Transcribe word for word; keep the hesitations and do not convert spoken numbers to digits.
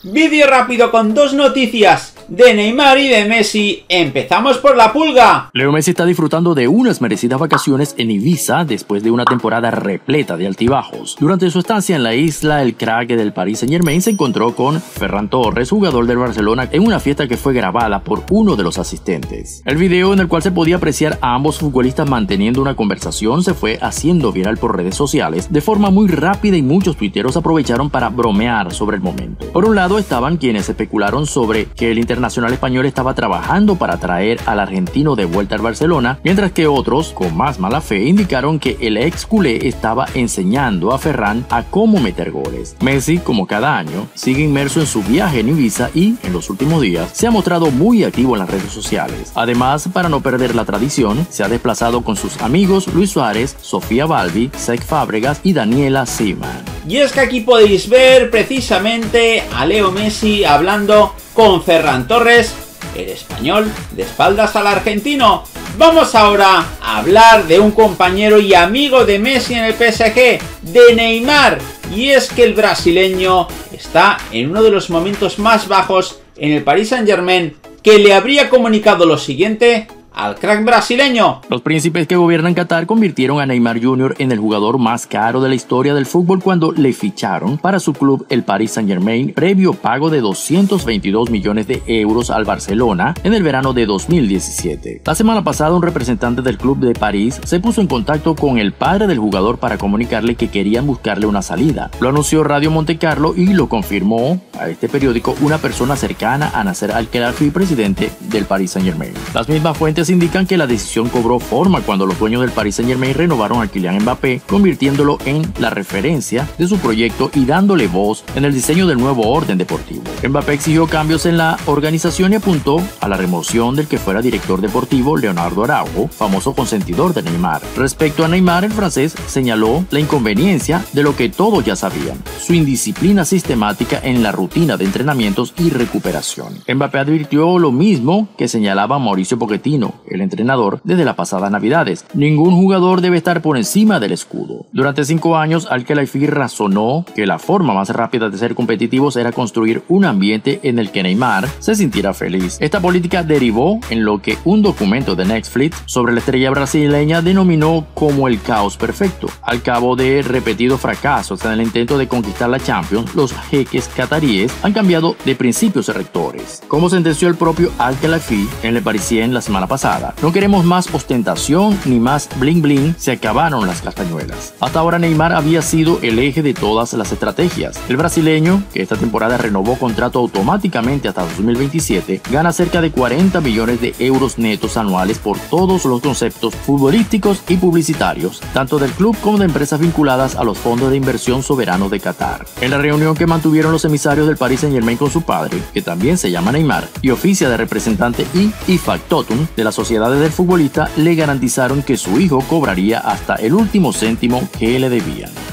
Vídeo rápido con dos noticias de Neymar y de Messi. Empezamos por la pulga. Leo Messi está disfrutando de unas merecidas vacaciones en Ibiza después de una temporada repleta de altibajos. Durante su estancia en la isla, el crack del Paris Saint-Germain se encontró con Ferran Torres, jugador del Barcelona, en una fiesta que fue grabada por uno de los asistentes. El video, en el cual se podía apreciar a ambos futbolistas manteniendo una conversación, se fue haciendo viral por redes sociales de forma muy rápida y muchos tuiteros aprovecharon para bromear sobre el momento. Por un lado estaban quienes especularon sobre que el internacional español estaba trabajando para traer al argentino de vuelta al Barcelona, mientras que otros, con más mala fe, indicaron que el ex culé estaba enseñando a Ferran a cómo meter goles. Messi, como cada año, sigue inmerso en su viaje en Ibiza y, en los últimos días, se ha mostrado muy activo en las redes sociales. Además, para no perder la tradición, se ha desplazado con sus amigos Luis Suárez, Sofía Balbi, Cesc Fábregas y Daniela Seaman. Y es que aquí podéis ver precisamente a Leo Messi hablando con Ferran Torres, el español, de espaldas al argentino. Vamos ahora a hablar de un compañero y amigo de Messi en el P S G, de Neymar. Y es que el brasileño está en uno de los momentos más bajos en el Paris Saint-Germain, que le habría comunicado lo siguiente al crack brasileño. Los príncipes que gobiernan Qatar convirtieron a Neymar junior en el jugador más caro de la historia del fútbol cuando le ficharon para su club, el Paris Saint-Germain, previo pago de doscientos veintidós millones de euros al Barcelona en el verano de dos mil diecisiete. La semana pasada, un representante del club de París se puso en contacto con el padre del jugador para comunicarle que querían buscarle una salida. Lo anunció Radio Montecarlo y lo confirmó a este periódico una persona cercana a Nasser Al-Khelaifi, presidente del Paris Saint-Germain. Las mismas fuentes indican que la decisión cobró forma cuando los dueños del Paris Saint-Germain renovaron a Kylian Mbappé, convirtiéndolo en la referencia de su proyecto y dándole voz en el diseño del nuevo orden deportivo. Mbappé exigió cambios en la organización y apuntó a la remoción del que fuera director deportivo, Leonardo Araujo, famoso consentidor de Neymar. Respecto a Neymar, el francés señaló la inconveniencia de lo que todos ya sabían: su indisciplina sistemática en la rutina de entrenamientos y recuperación. Mbappé advirtió lo mismo que señalaba Mauricio Pochettino, el entrenador, desde las pasadas navidades: ningún jugador debe estar por encima del escudo. Durante cinco años, Al-Khelaifi razonó que la forma más rápida de ser competitivos era construir un ambiente en el que Neymar se sintiera feliz. Esta política derivó en lo que un documento de Netflix sobre la estrella brasileña denominó como el caos perfecto. Al cabo de repetidos fracasos en el intento de conquistar la Champions, los jeques cataríes han cambiado de principios rectores. Como sentenció el propio Al-Khelaifi en Le Parisien la semana pasada: no queremos más ostentación ni más bling bling, se acabaron las castañuelas. Hasta ahora Neymar había sido el eje de todas las estrategias. El brasileño, que esta temporada renovó contrato automáticamente hasta dos mil veintisiete, gana cerca de cuarenta millones de euros netos anuales por todos los conceptos futbolísticos y publicitarios, tanto del club como de empresas vinculadas a los fondos de inversión soberanos de Qatar. En la reunión que mantuvieron los emisarios del Paris Saint-Germain con su padre, que también se llama Neymar y oficia de representante y y factotum de las sociedades del futbolista, le garantizaron que su hijo cobraría hasta el último céntimo que le debían.